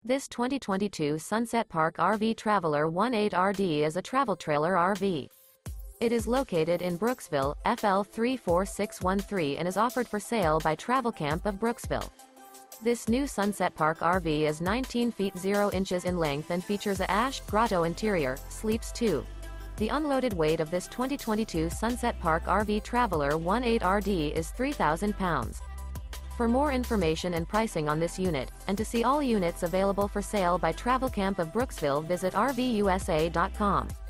This 2022 Sunset Park RV Traveler 18RD is a travel trailer RV. It is located in Brooksville, FL 34613 and is offered for sale by Travelcamp of Brooksville. This new Sunset Park RV is 19 feet 0 inches in length and features a ash grotto interior, sleeps 2. The unloaded weight of this 2022 Sunset Park RV Traveler 18RD is 3,000 pounds. For more information and pricing on this unit, and to see all units available for sale by Travelcamp of Brooksville, visit RVUSA.com.